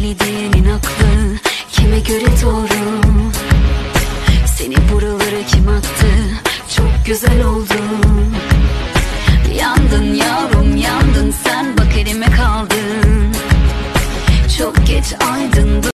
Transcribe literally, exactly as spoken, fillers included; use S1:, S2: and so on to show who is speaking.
S1: deli diyenin aklı kime göre doğru? Seni buralara kim attı? Çok güzel oldun. Yandın yavrum.